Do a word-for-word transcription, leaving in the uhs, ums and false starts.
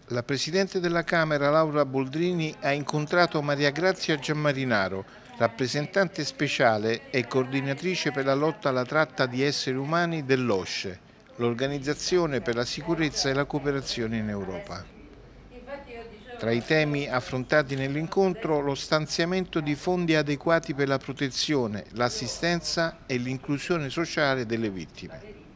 La Presidente della Camera Laura Boldrini ha incontrato Maria Grazia Giammarinaro, rappresentante speciale e coordinatrice per la lotta alla tratta di esseri umani dell'O S C E, l'Organizzazione per la sicurezza e la cooperazione in Europa. Tra i temi affrontati nell'incontro lo stanziamento di fondi adeguati per la protezione, l'assistenza e l'inclusione sociale delle vittime.